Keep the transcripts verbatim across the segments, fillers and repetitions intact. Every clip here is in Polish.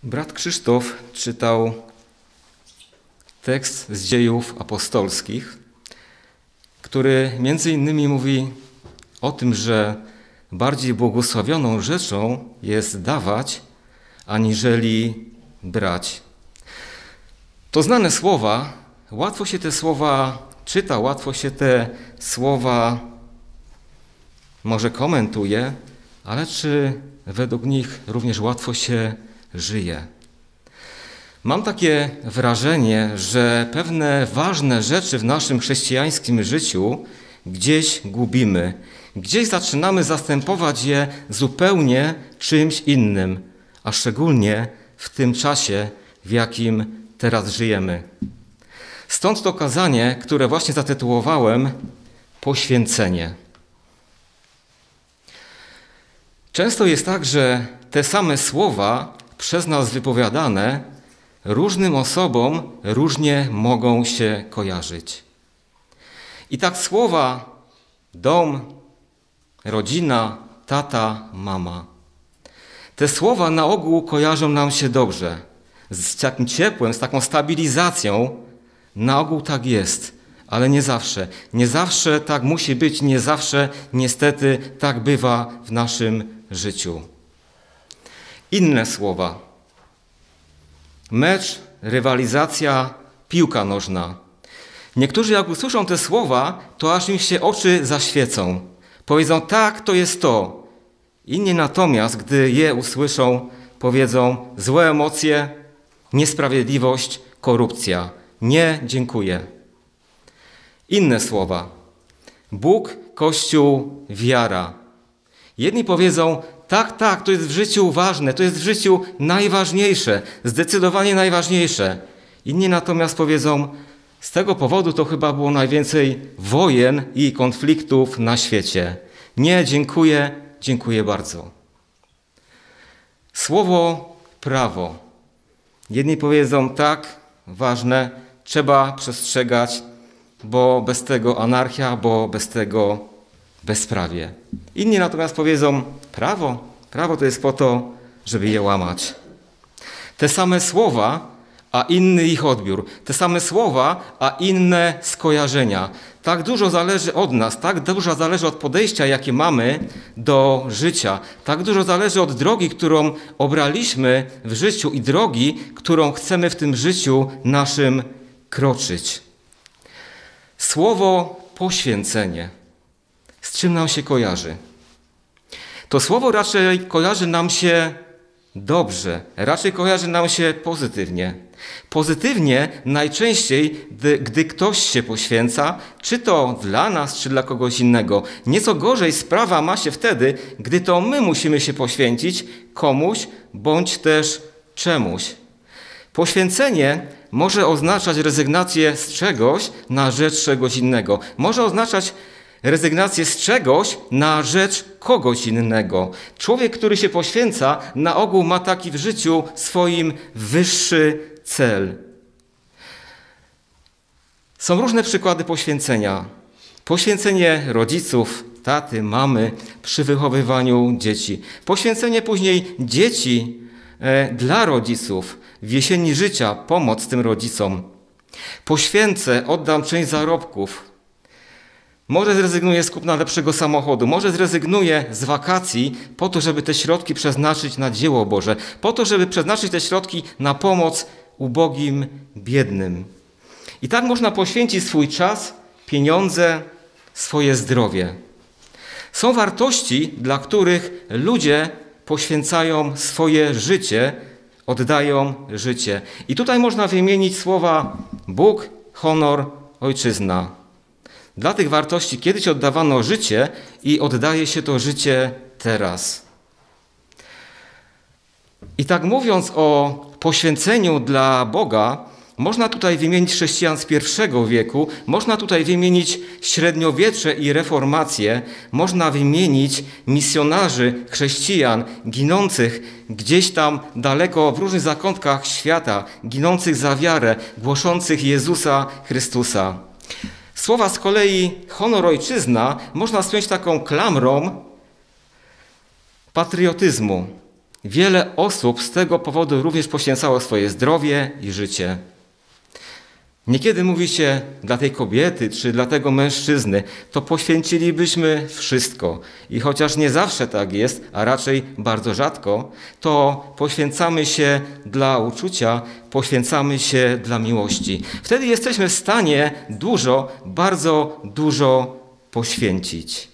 Brat Krzysztof czytał tekst z Dziejów Apostolskich, który między innymi mówi o tym, że bardziej błogosławioną rzeczą jest dawać, aniżeli brać. To znane słowa, łatwo się te słowa czyta, łatwo się te słowa może komentuje, ale czy według nich również łatwo się żyje? Mam takie wrażenie, że pewne ważne rzeczy w naszym chrześcijańskim życiu gdzieś gubimy. Gdzieś zaczynamy zastępować je zupełnie czymś innym, a szczególnie w tym czasie, w jakim teraz żyjemy. Stąd to kazanie, które właśnie zatytułowałem Poświęcenie. Często jest tak, że te same słowa przez nas wypowiadane różnym osobom różnie mogą się kojarzyć. I tak słowa dom, rodzina, tata, mama. Te słowa na ogół kojarzą nam się dobrze. Z takim ciepłem, z taką stabilizacją. Na ogół tak jest, ale nie zawsze. Nie zawsze tak musi być, nie zawsze niestety tak bywa w naszym życiu. Inne słowa. Mecz, rywalizacja, piłka nożna. Niektórzy jak usłyszą te słowa, to aż im się oczy zaświecą. Powiedzą, tak, to jest to. Inni natomiast, gdy je usłyszą, powiedzą złe emocje, niesprawiedliwość, korupcja. Nie, dziękuję. Inne słowa. Bóg, Kościół, wiara. Jedni powiedzą, tak, tak, to jest w życiu ważne, to jest w życiu najważniejsze, zdecydowanie najważniejsze. Inni natomiast powiedzą, z tego powodu to chyba było najwięcej wojen i konfliktów na świecie. Nie, dziękuję, dziękuję bardzo. Słowo prawo. Jedni powiedzą, tak, ważne, trzeba przestrzegać, bo bez tego anarchia, bo bez tego bezprawie. Inni natomiast powiedzą, prawo, prawo to jest po to, żeby je łamać. Te same słowa, a inny ich odbiór. Te same słowa, a inne skojarzenia. Tak dużo zależy od nas, tak dużo zależy od podejścia, jakie mamy do życia. Tak dużo zależy od drogi, którą obraliśmy w życiu i drogi, którą chcemy w tym życiu naszym kroczyć. Słowo poświęcenie. Z czym nam się kojarzy? To słowo raczej kojarzy nam się dobrze, raczej kojarzy nam się pozytywnie. Pozytywnie najczęściej, gdy, gdy ktoś się poświęca, czy to dla nas, czy dla kogoś innego. Nieco gorzej sprawa ma się wtedy, gdy to my musimy się poświęcić komuś, bądź też czemuś. Poświęcenie może oznaczać rezygnację z czegoś na rzecz czegoś innego. Może oznaczać rezygnację z czegoś na rzecz kogoś innego. Człowiek, który się poświęca, na ogół ma taki w życiu swoim wyższy cel. Są różne przykłady poświęcenia. Poświęcenie rodziców, taty, mamy przy wychowywaniu dzieci. Poświęcenie później dzieci e, dla rodziców w jesieni życia, pomoc tym rodzicom. Poświęcę, oddam część zarobków. Może zrezygnuję z kupna lepszego samochodu, może zrezygnuję z wakacji po to, żeby te środki przeznaczyć na dzieło Boże, po to, żeby przeznaczyć te środki na pomoc ubogim, biednym. I tak można poświęcić swój czas, pieniądze, swoje zdrowie. Są wartości, dla których ludzie poświęcają swoje życie, oddają życie. I tutaj można wymienić słowa Bóg, honor, ojczyzna. Dla tych wartości kiedyś oddawano życie i oddaje się to życie teraz. I tak mówiąc o poświęceniu dla Boga, można tutaj wymienić chrześcijan z pierwszego wieku, można tutaj wymienić średniowiecze i reformację, można wymienić misjonarzy, chrześcijan ginących gdzieś tam daleko w różnych zakątkach świata, ginących za wiarę, głoszących Jezusa Chrystusa. Słowa z kolei honor, ojczyzna można spiąć taką klamrą patriotyzmu. Wiele osób z tego powodu również poświęcało swoje zdrowie i życie. Niekiedy mówi się dla tej kobiety czy dla tego mężczyzny, to poświęcilibyśmy wszystko. I chociaż nie zawsze tak jest, a raczej bardzo rzadko, to poświęcamy się dla uczucia, poświęcamy się dla miłości. Wtedy jesteśmy w stanie dużo, bardzo dużo poświęcić.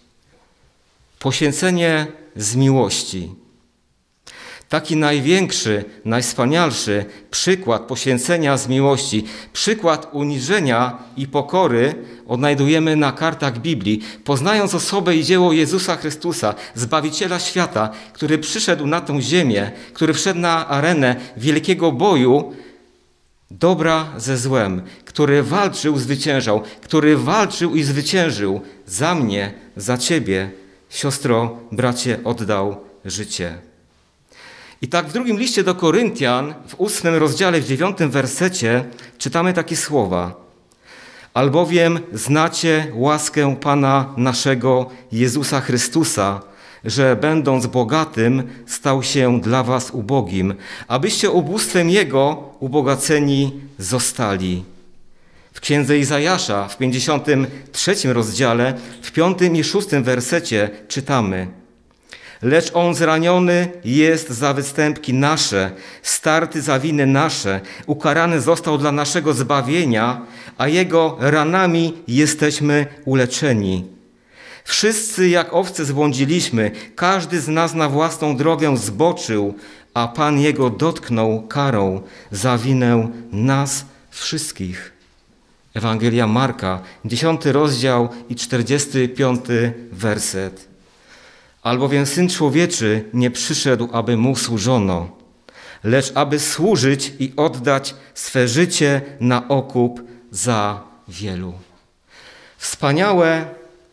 Poświęcenie z miłości. Taki największy, najwspanialszy przykład poświęcenia z miłości, przykład uniżenia i pokory odnajdujemy na kartach Biblii, poznając osobę i dzieło Jezusa Chrystusa, Zbawiciela świata, który przyszedł na tą ziemię, który wszedł na arenę wielkiego boju dobra ze złem, który walczył, zwyciężał, który walczył i zwyciężył za mnie, za ciebie, siostro, bracie, oddał życie. I tak w drugim liście do Koryntian, w ósmym rozdziale, w dziewiątym wersecie czytamy takie słowa. Albowiem znacie łaskę Pana naszego Jezusa Chrystusa, że będąc bogatym stał się dla was ubogim, abyście ubóstwem Jego ubogaceni zostali. W księdze Izajasza, w pięćdziesiątym trzecim rozdziale, w piątym i szóstym wersecie czytamy: Lecz On zraniony jest za występki nasze, starty za winy nasze, ukarany został dla naszego zbawienia, a Jego ranami jesteśmy uleczeni. Wszyscy jak owce zbłądziliśmy, każdy z nas na własną drogę zboczył, a Pan Jego dotknął karą za winę nas wszystkich. Ewangelia Marka, dziesiąty rozdział i czterdziesty piąty werset. Albowiem Syn Człowieczy nie przyszedł, aby Mu służono, lecz aby służyć i oddać swe życie na okup za wielu. Wspaniałe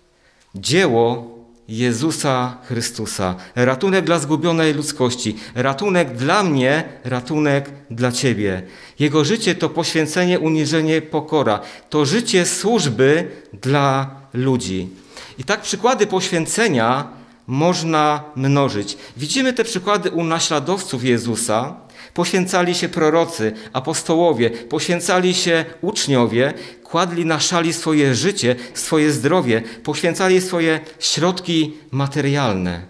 dzieło Jezusa Chrystusa. Ratunek dla zgubionej ludzkości. Ratunek dla mnie, ratunek dla ciebie. Jego życie to poświęcenie, uniżenie, pokora. To życie służby dla ludzi. I tak przykłady poświęcenia można mnożyć. Widzimy te przykłady u naśladowców Jezusa. Poświęcali się prorocy, apostołowie, poświęcali się uczniowie, kładli na szali swoje życie, swoje zdrowie, poświęcali swoje środki materialne.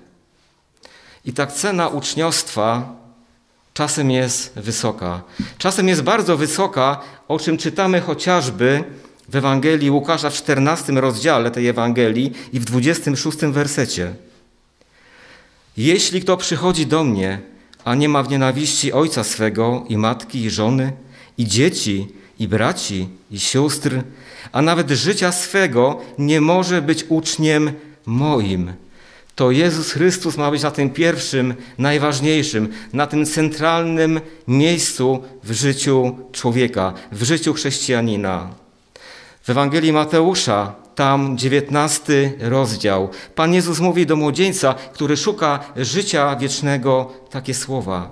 I tak cena uczniostwa czasem jest wysoka. Czasem jest bardzo wysoka, o czym czytamy chociażby w Ewangelii Łukasza w czternastym rozdziale tej Ewangelii i w dwudziestym szóstym wersecie. Jeśli kto przychodzi do mnie, a nie ma w nienawiści ojca swego i matki i żony, i dzieci, i braci, i sióstr, a nawet życia swego, nie może być uczniem moim. To Jezus Chrystus ma być na tym pierwszym, najważniejszym, na tym centralnym miejscu w życiu człowieka, w życiu chrześcijanina. W Ewangelii Mateusza, tam dziewiętnasty rozdział, Pan Jezus mówi do młodzieńca, który szuka życia wiecznego, takie słowa.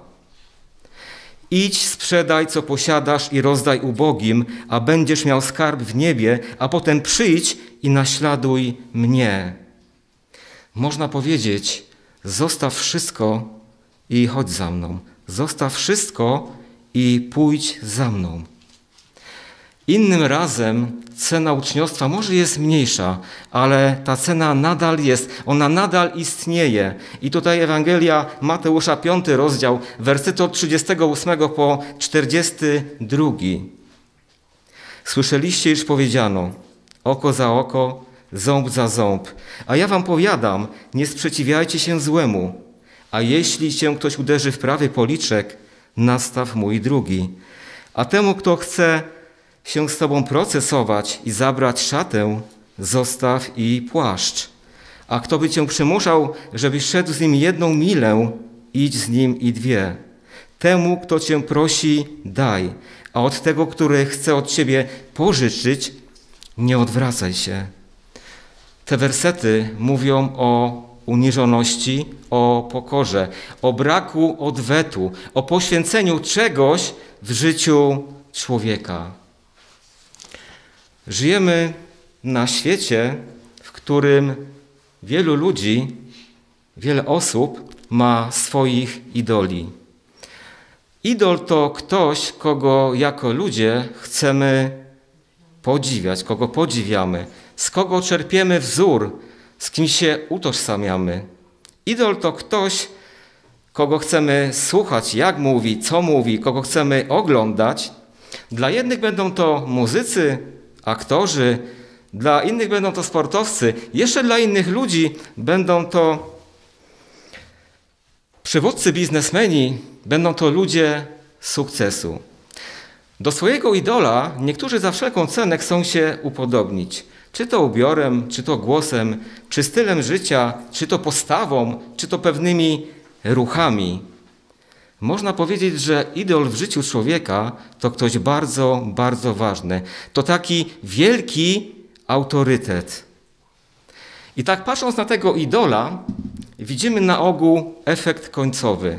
Idź, sprzedaj, co posiadasz i rozdaj ubogim, a będziesz miał skarb w niebie, a potem przyjdź i naśladuj mnie. Można powiedzieć, zostaw wszystko i chodź za mną. Zostaw wszystko i pójdź za mną. Innym razem cena uczniostwa może jest mniejsza, ale ta cena nadal jest, ona nadal istnieje. I tutaj Ewangelia Mateusza, piąty rozdział, wersety od trzydziestego ósmego po czterdziesty drugi. Słyszeliście, iż powiedziano, oko za oko, ząb za ząb. A ja wam powiadam, nie sprzeciwiajcie się złemu. A jeśli cię ktoś uderzy w prawy policzek, nastaw mu i drugi. A temu, kto chce się z tobą procesować i zabrać szatę, zostaw i płaszcz. A kto by cię przymuszał, żebyś szedł z nim jedną milę, idź z nim i dwie. Temu, kto cię prosi, daj, a od tego, który chce od ciebie pożyczyć, nie odwracaj się. Te wersety mówią o uniżoności, o pokorze, o braku odwetu, o poświęceniu czegoś w życiu człowieka. Żyjemy na świecie, w którym wielu ludzi, wiele osób ma swoich idoli. Idol to ktoś, kogo jako ludzie chcemy podziwiać, kogo podziwiamy, z kogo czerpiemy wzór, z kim się utożsamiamy. Idol to ktoś, kogo chcemy słuchać, jak mówi, co mówi, kogo chcemy oglądać. Dla jednych będą to muzycy, aktorzy, dla innych będą to sportowcy, jeszcze dla innych ludzi będą to przywódcy, biznesmeni, będą to ludzie sukcesu. Do swojego idola niektórzy za wszelką cenę chcą się upodobnić. Czy to ubiorem, czy to głosem, czy stylem życia, czy to postawą, czy to pewnymi ruchami. Można powiedzieć, że idol w życiu człowieka to ktoś bardzo, bardzo ważny. To taki wielki autorytet. I tak patrząc na tego idola, widzimy na ogół efekt końcowy.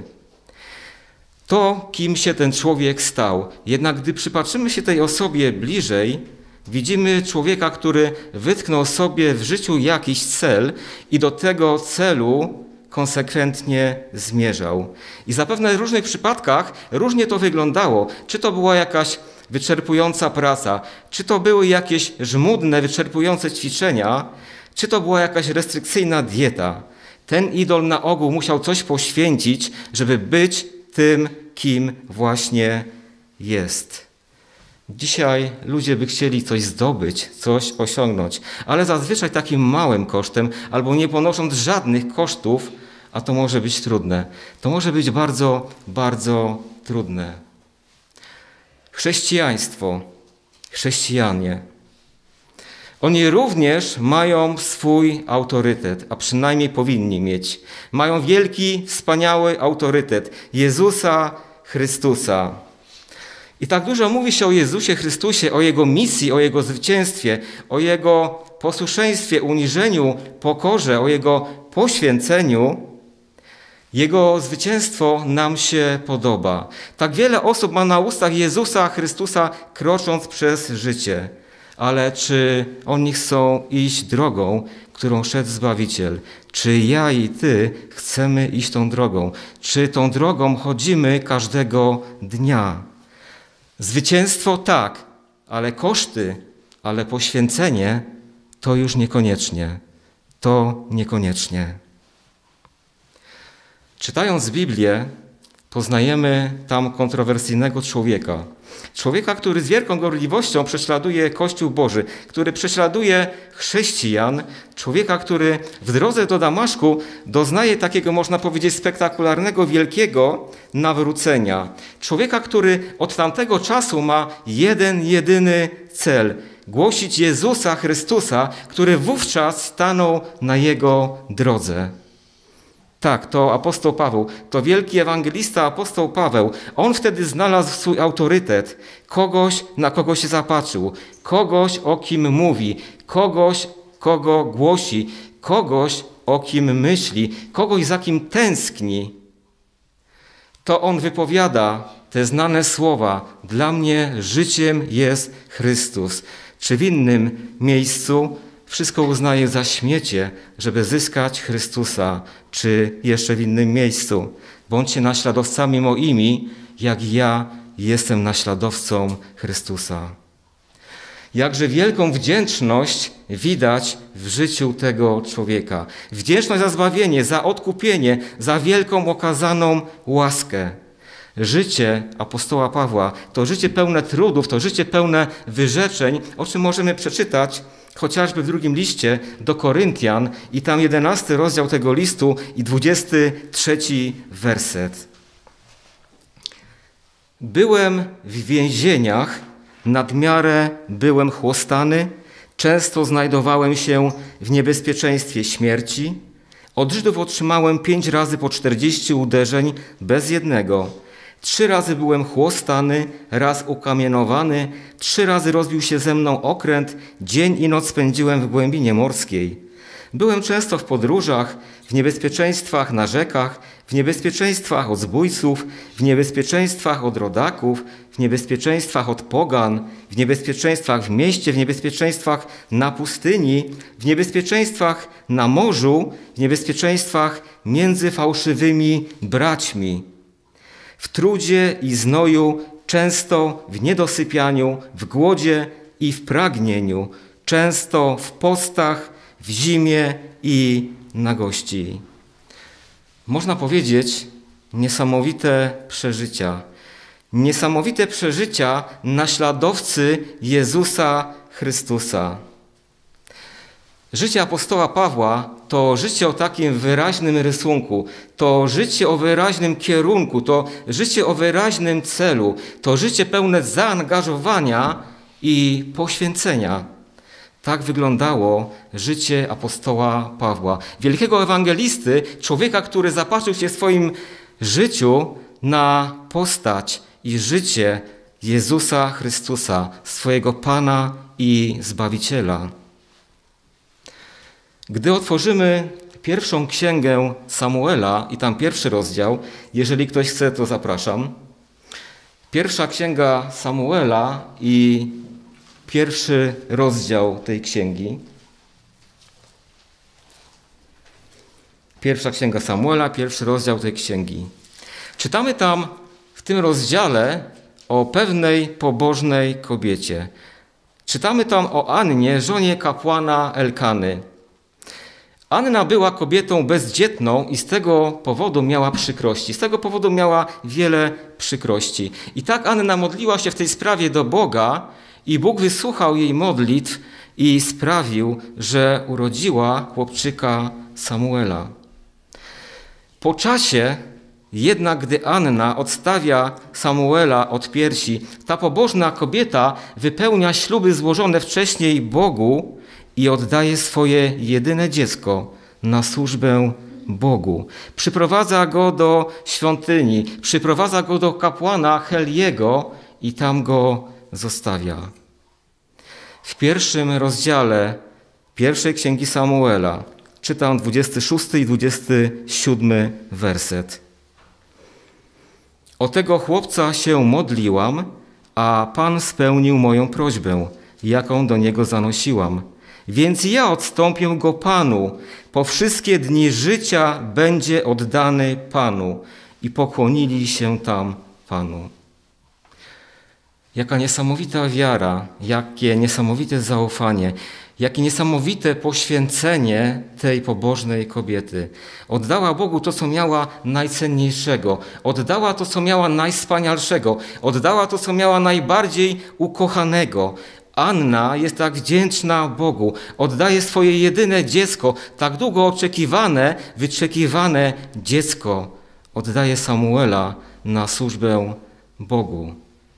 To, kim się ten człowiek stał. Jednak gdy przypatrzymy się tej osobie bliżej, widzimy człowieka, który wytknął sobie w życiu jakiś cel i do tego celu konsekwentnie zmierzał. I zapewne w różnych przypadkach różnie to wyglądało. Czy to była jakaś wyczerpująca praca, czy to były jakieś żmudne, wyczerpujące ćwiczenia, czy to była jakaś restrykcyjna dieta. Ten idol na ogół musiał coś poświęcić, żeby być tym, kim właśnie jest. Dzisiaj ludzie by chcieli coś zdobyć, coś osiągnąć, ale zazwyczaj takim małym kosztem albo nie ponosząc żadnych kosztów, a to może być trudne. To może być bardzo, bardzo trudne. Chrześcijaństwo, chrześcijanie, oni również mają swój autorytet, a przynajmniej powinni mieć. Mają wielki, wspaniały autorytet Jezusa Chrystusa. I tak dużo mówi się o Jezusie Chrystusie, o Jego misji, o Jego zwycięstwie, o Jego posłuszeństwie, uniżeniu, pokorze, o Jego poświęceniu. Jego zwycięstwo nam się podoba. Tak wiele osób ma na ustach Jezusa Chrystusa krocząc przez życie. Ale czy oni chcą iść drogą, którą szedł Zbawiciel? Czy ja i ty chcemy iść tą drogą? Czy tą drogą chodzimy każdego dnia? Zwycięstwo tak, ale koszty, ale poświęcenie to już niekoniecznie. To niekoniecznie. Czytając Biblię, poznajemy tam kontrowersyjnego człowieka. Człowieka, który z wielką gorliwością prześladuje Kościół Boży, który prześladuje chrześcijan, człowieka, który w drodze do Damaszku doznaje takiego, można powiedzieć, spektakularnego, wielkiego nawrócenia. Człowieka, który od tamtego czasu ma jeden, jedyny cel – głosić Jezusa Chrystusa, który wówczas stanął na jego drodze. Tak, to apostoł Paweł, to wielki ewangelista apostoł Paweł. On wtedy znalazł swój autorytet, kogoś, na kogo się zapatrzył, kogoś, o kim mówi, kogoś, kogo głosi, kogoś, o kim myśli, kogoś, za kim tęskni. To on wypowiada te znane słowa: dla mnie życiem jest Chrystus. Czy w innym miejscu wszystko uznaje za śmiecie, żeby zyskać Chrystusa, czy jeszcze w innym miejscu? Bądźcie naśladowcami moimi, jak ja jestem naśladowcą Chrystusa. Jakże wielką wdzięczność widać w życiu tego człowieka. Wdzięczność za zbawienie, za odkupienie, za wielką okazaną łaskę. Życie apostoła Pawła to życie pełne trudów, to życie pełne wyrzeczeń, o czym możemy przeczytać chociażby w drugim liście do Koryntian i tam jedenasty rozdział tego listu i dwudziesty trzeci werset. Byłem w więzieniach, nadmiarę byłem chłostany, często znajdowałem się w niebezpieczeństwie śmierci. Od Żydów otrzymałem pięć razy po czterdzieści uderzeń bez jednego. Trzy razy byłem chłostany, raz ukamienowany, trzy razy rozbił się ze mną okręt, dzień i noc spędziłem w głębinie morskiej. Byłem często w podróżach, w niebezpieczeństwach na rzekach, w niebezpieczeństwach od zbójców, w niebezpieczeństwach od rodaków, w niebezpieczeństwach od pogan, w niebezpieczeństwach w mieście, w niebezpieczeństwach na pustyni, w niebezpieczeństwach na morzu, w niebezpieczeństwach między fałszywymi braćmi, w trudzie i znoju, często w niedosypianiu, w głodzie i w pragnieniu, często w postach, w zimie i nagości. Można powiedzieć, niesamowite przeżycia. Niesamowite przeżycia naśladowcy Jezusa Chrystusa. Życie apostoła Pawła to życie o takim wyraźnym rysunku, to życie o wyraźnym kierunku, to życie o wyraźnym celu, to życie pełne zaangażowania i poświęcenia. Tak wyglądało życie apostoła Pawła, wielkiego ewangelisty, człowieka, który zapatrzył się w swoim życiu na postać i życie Jezusa Chrystusa, swojego Pana i Zbawiciela. Gdy otworzymy pierwszą księgę Samuela i tam pierwszy rozdział, jeżeli ktoś chce, to zapraszam. Pierwsza księga Samuela i pierwszy rozdział tej księgi. Pierwsza księga Samuela, pierwszy rozdział tej księgi. Czytamy tam w tym rozdziale o pewnej pobożnej kobiecie. Czytamy tam o Annie, żonie kapłana Elkany. Anna była kobietą bezdzietną i z tego powodu miała przykrości. Z tego powodu miała wiele przykrości. I tak Anna modliła się w tej sprawie do Boga i Bóg wysłuchał jej modlitw i sprawił, że urodziła chłopczyka Samuela. Po czasie jednak, gdy Anna odstawia Samuela od piersi, ta pobożna kobieta wypełnia śluby złożone wcześniej Bogu i oddaje swoje jedyne dziecko na służbę Bogu. Przyprowadza go do świątyni, przyprowadza go do kapłana Heliego i tam go zostawia. W pierwszym rozdziale pierwszej księgi Samuela czytam dwudziesty szósty i dwudziesty siódmy werset. O tego chłopca się modliłam, a Pan spełnił moją prośbę, jaką do niego zanosiłam. Więc ja odstąpię go Panu, po wszystkie dni życia będzie oddany Panu. I pokłonili się tam Panu. Jaka niesamowita wiara, jakie niesamowite zaufanie, jakie niesamowite poświęcenie tej pobożnej kobiety. Oddała Bogu to, co miała najcenniejszego. Oddała to, co miała najwspanialszego. Oddała to, co miała najbardziej ukochanego. Anna jest tak wdzięczna Bogu. Oddaje swoje jedyne dziecko, tak długo oczekiwane, wyczekiwane dziecko. Oddaje Samuela na służbę Bogu.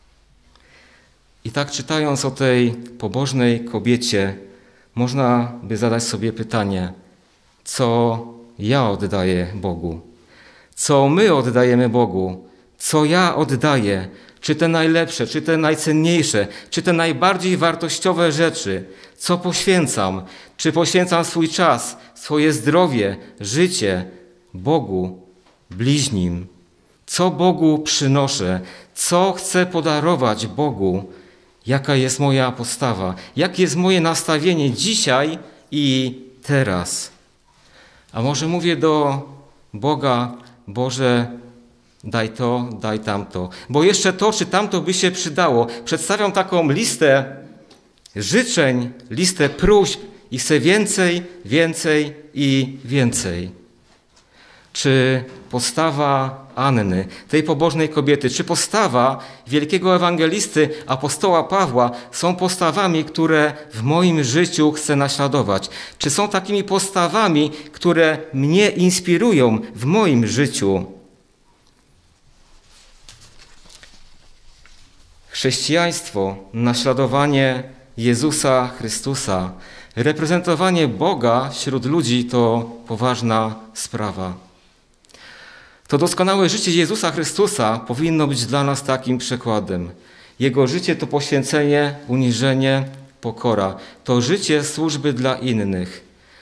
I tak czytając o tej pobożnej kobiecie, można by zadać sobie pytanie, co ja oddaję Bogu? Co my oddajemy Bogu? Co ja oddaję? Czy te najlepsze, czy te najcenniejsze, czy te najbardziej wartościowe rzeczy? Co poświęcam? Czy poświęcam swój czas, swoje zdrowie, życie Bogu, bliźnim? Co Bogu przynoszę? Co chcę podarować Bogu? Jaka jest moja postawa? Jakie jest moje nastawienie dzisiaj i teraz? A może mówię do Boga, Boże, daj to, daj tamto, bo jeszcze to czy tamto by się przydało. Przedstawiam taką listę życzeń, listę próśb i chcę więcej, więcej i więcej. Czy postawa Anny, tej pobożnej kobiety, czy postawa wielkiego ewangelisty, apostoła Pawła są postawami, które w moim życiu chcę naśladować? Czy są takimi postawami, które mnie inspirują w moim życiu? Chrześcijaństwo, naśladowanie Jezusa Chrystusa, reprezentowanie Boga wśród ludzi to poważna sprawa. To doskonałe życie Jezusa Chrystusa powinno być dla nas takim przykładem. Jego życie to poświęcenie, uniżenie, pokora. To życie służby dla innych.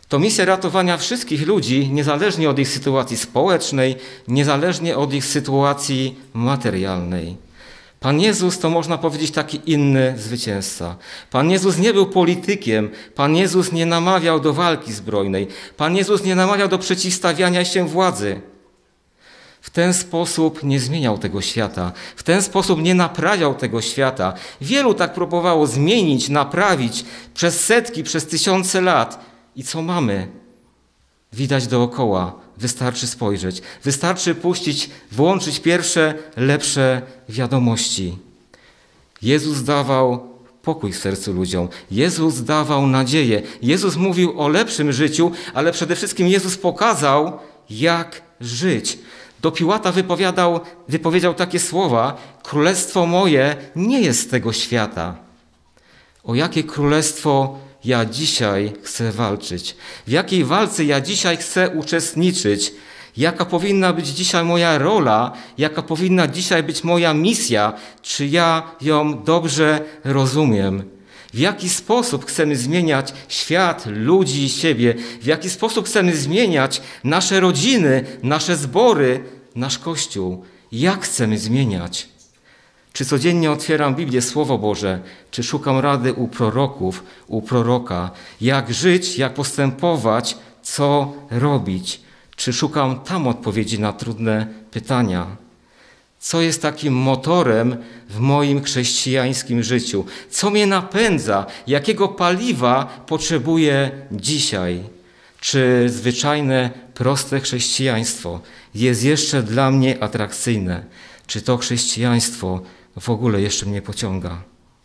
To misja ratowania wszystkich ludzi, niezależnie od ich sytuacji społecznej, niezależnie od ich sytuacji materialnej. Pan Jezus to, można powiedzieć, taki inny zwycięzca. Pan Jezus nie był politykiem, Pan Jezus nie namawiał do walki zbrojnej, Pan Jezus nie namawiał do przeciwstawiania się władzy. W ten sposób nie zmieniał tego świata, w ten sposób nie naprawiał tego świata. Wielu tak próbowało zmienić, naprawić przez setki, przez tysiące lat. I co mamy? Widać dookoła. Wystarczy spojrzeć. Wystarczy puścić, włączyć pierwsze, lepsze wiadomości. Jezus dawał pokój w sercu ludziom. Jezus dawał nadzieję. Jezus mówił o lepszym życiu, ale przede wszystkim Jezus pokazał, jak żyć. Do Piłata wypowiadał, wypowiedział takie słowa: królestwo moje nie jest z tego świata. O jakie królestwo ja dzisiaj chcę walczyć? W jakiej walce ja dzisiaj chcę uczestniczyć? Jaka powinna być dzisiaj moja rola? Jaka powinna dzisiaj być moja misja? Czy ja ją dobrze rozumiem? W jaki sposób chcemy zmieniać świat, ludzi i siebie? W jaki sposób chcemy zmieniać nasze rodziny, nasze zbory, nasz Kościół? Jak chcemy zmieniać? Czy codziennie otwieram Biblię, Słowo Boże? Czy szukam rady u proroków, u proroka? Jak żyć, jak postępować, co robić? Czy szukam tam odpowiedzi na trudne pytania? Co jest takim motorem w moim chrześcijańskim życiu? Co mnie napędza? Jakiego paliwa potrzebuję dzisiaj? Czy zwyczajne, proste chrześcijaństwo jest jeszcze dla mnie atrakcyjne? Czy to chrześcijaństwo w ogóle jeszcze mnie pociąga?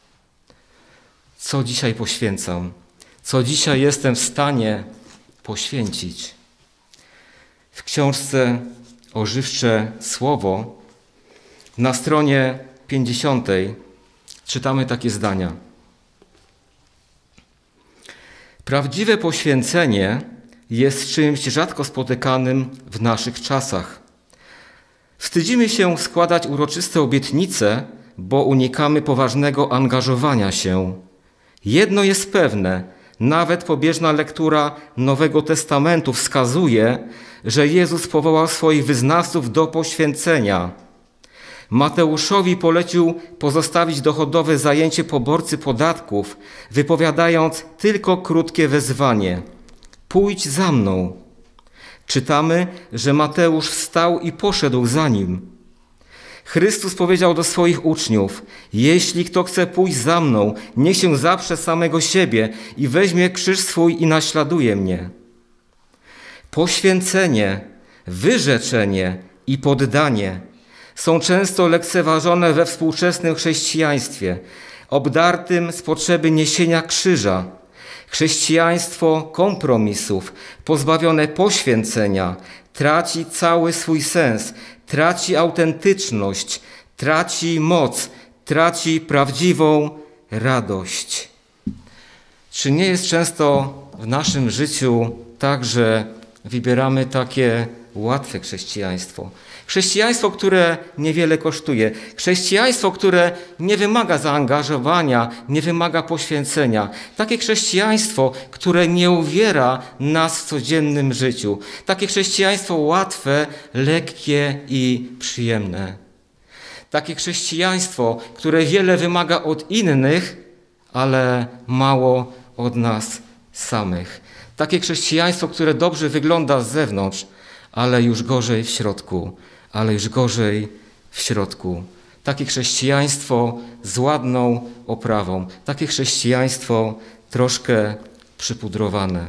Co dzisiaj poświęcam? Co dzisiaj jestem w stanie poświęcić? W książce Ożywcze Słowo na stronie pięćdziesiątej czytamy takie zdania. Prawdziwe poświęcenie jest czymś rzadko spotykanym w naszych czasach. Wstydzimy się składać uroczyste obietnice, bo unikamy poważnego angażowania się. Jedno jest pewne, nawet pobieżna lektura Nowego Testamentu wskazuje, że Jezus powołał swoich wyznawców do poświęcenia. Mateuszowi polecił pozostawić dochodowe zajęcie poborcy podatków, wypowiadając tylko krótkie wezwanie: pójdź za mną. Czytamy, że Mateusz wstał i poszedł za nim. Chrystus powiedział do swoich uczniów: jeśli kto chce pójść za mną, niech się zaprze samego siebie i weźmie krzyż swój i naśladuje mnie. Poświęcenie, wyrzeczenie i poddanie są często lekceważone we współczesnym chrześcijaństwie, obdartym z potrzeby niesienia krzyża. Chrześcijaństwo kompromisów, pozbawione poświęcenia, traci cały swój sens, traci autentyczność, traci moc, traci prawdziwą radość. Czy nie jest często w naszym życiu tak, że wybieramy takie łatwe chrześcijaństwo? Chrześcijaństwo, które niewiele kosztuje. Chrześcijaństwo, które nie wymaga zaangażowania, nie wymaga poświęcenia. Takie chrześcijaństwo, które nie uwiera nas w codziennym życiu. Takie chrześcijaństwo łatwe, lekkie i przyjemne. Takie chrześcijaństwo, które wiele wymaga od innych, ale mało od nas samych. Takie chrześcijaństwo, które dobrze wygląda z zewnątrz, ale już gorzej w środku. ale już gorzej w środku. Takie chrześcijaństwo z ładną oprawą, takie chrześcijaństwo troszkę przypudrowane.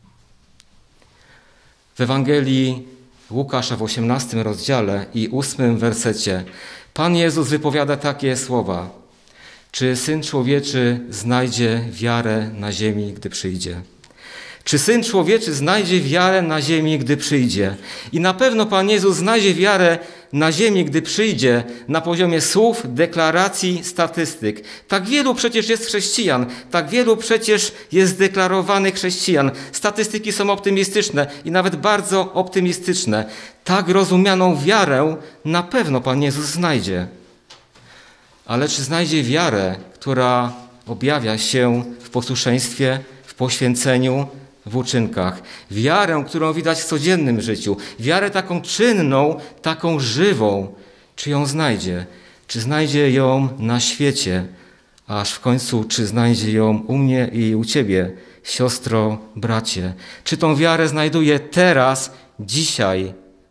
W Ewangelii Łukasza w osiemnastym rozdziale i ósmym wersecie Pan Jezus wypowiada takie słowa: czy Syn Człowieczy znajdzie wiarę na ziemi, gdy przyjdzie? Czy Syn Człowieczy znajdzie wiarę na ziemi, gdy przyjdzie? I na pewno Pan Jezus znajdzie wiarę na ziemi, gdy przyjdzie, na poziomie słów, deklaracji, statystyk. Tak wielu przecież jest chrześcijan, tak wielu przecież jest deklarowanych chrześcijan. Statystyki są optymistyczne i nawet bardzo optymistyczne. Tak rozumianą wiarę na pewno Pan Jezus znajdzie. Ale czy znajdzie wiarę, która objawia się w posłuszeństwie, w poświęceniu, w uczynkach, wiarę, którą widać w codziennym życiu, wiarę taką czynną, taką żywą. Czy ją znajdzie? Czy znajdzie ją na świecie? Aż w końcu, czy znajdzie ją u mnie i u ciebie, siostro, bracie? Czy tą wiarę znajduje teraz, dzisiaj?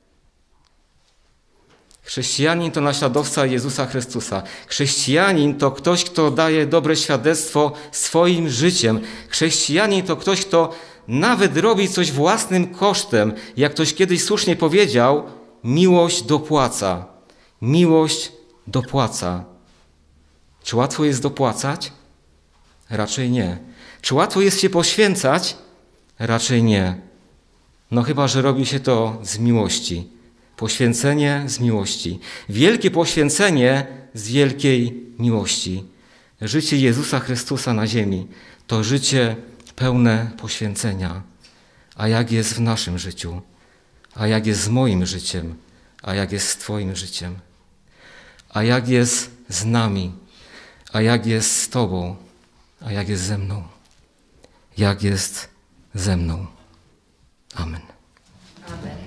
Chrześcijanin to naśladowca Jezusa Chrystusa. Chrześcijanin to ktoś, kto daje dobre świadectwo swoim życiem. Chrześcijanin to ktoś, kto nawet robi coś własnym kosztem. Jak ktoś kiedyś słusznie powiedział, miłość dopłaca. Miłość dopłaca. Czy łatwo jest dopłacać? Raczej nie. Czy łatwo jest się poświęcać? Raczej nie. No chyba że robi się to z miłości. Poświęcenie z miłości. Wielkie poświęcenie z wielkiej miłości. Życie Jezusa Chrystusa na ziemi to życie pełne poświęcenia. A jak jest w naszym życiu? A jak jest z moim życiem? A jak jest z Twoim życiem? A jak jest z nami? A jak jest z Tobą? A jak jest ze mną? Jak jest ze mną? Amen. Amen.